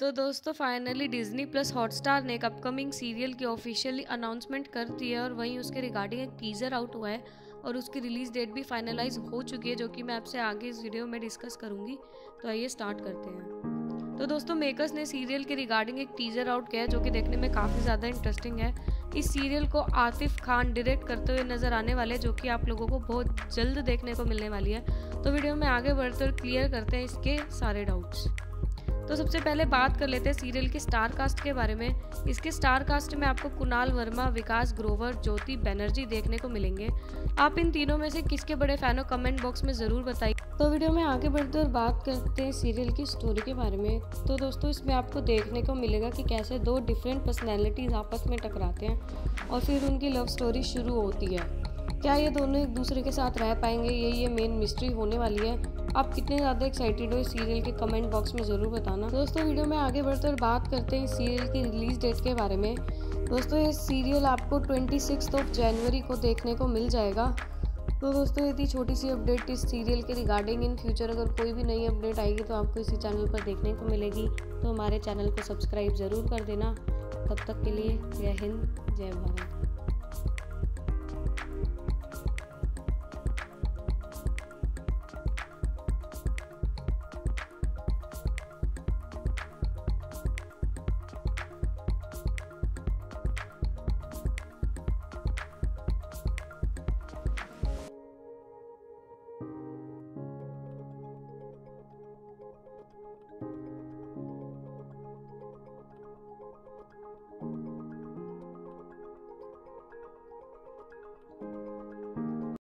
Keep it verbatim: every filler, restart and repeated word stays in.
तो दोस्तों finally Disney plus Hotstar ने एक अपकमिंग सीरियल की ऑफिशियली अनाउंसमेंट कर दी है और वहीं उसके रिगार्डिंग एक टीजर आउट हुआ है और उसकी रिलीज डेट भी फाइनलाइज हो चुकी है, जो कि मैं आपसे आगे इस वीडियो में डिस्कस करूंगी। तो आइए स्टार्ट करते हैं। तो दोस्तों मेकर्स ने सीरियल के रिगार्डिंग एक टीजर आउट किया है जो कि देखने में काफ़ी ज़्यादा इंटरेस्टिंग है। इस सीरियल को आतिफ खान डायरेक्ट करते हुए नजर आने वाले, जो कि आप लोगों को बहुत जल्द देखने को मिलने वाली है। तो वीडियो में आगे बढ़ते और क्लियर करते हैं इसके सारे डाउट्स। तो सबसे पहले बात कर लेते हैं सीरियल के स्टार कास्ट के बारे में। इसके स्टार कास्ट में आपको कुणाल वर्मा, विकास ग्रोवर, ज्योति बनर्जी देखने को मिलेंगे। आप इन तीनों में से किसके बड़े फैन हो कमेंट बॉक्स में ज़रूर बताइए। तो वीडियो में आगे बढ़ते और बात करते हैं सीरियल की स्टोरी के बारे में। तो दोस्तों इसमें आपको देखने को मिलेगा कि कैसे दो डिफरेंट पर्सनैलिटीज़ आपस में टकराते हैं और फिर उनकी लव स्टोरी शुरू होती है। क्या ये दोनों एक दूसरे के साथ रह पाएंगे, ये ये मेन मिस्ट्री होने वाली है। आप कितने ज़्यादा एक्साइटेड हो इस सीरियल के कमेंट बॉक्स में ज़रूर बताना। दोस्तों वीडियो में आगे बढ़ते और बात करते हैं इस सीरियल की रिलीज डेट के बारे में। दोस्तों ये सीरियल आपको छब्बीस ऑफ जनवरी को देखने को मिल जाएगा। तो दोस्तों ये थी छोटी सी अपडेट इस सीरियल के रिगार्डिंग। इन फ्यूचर अगर कोई भी नई अपडेट आएगी तो आपको इसी चैनल पर देखने को मिलेगी। तो हमारे चैनल को सब्सक्राइब ज़रूर कर देना। तब तक के लिए जय हिंद, जय भारत।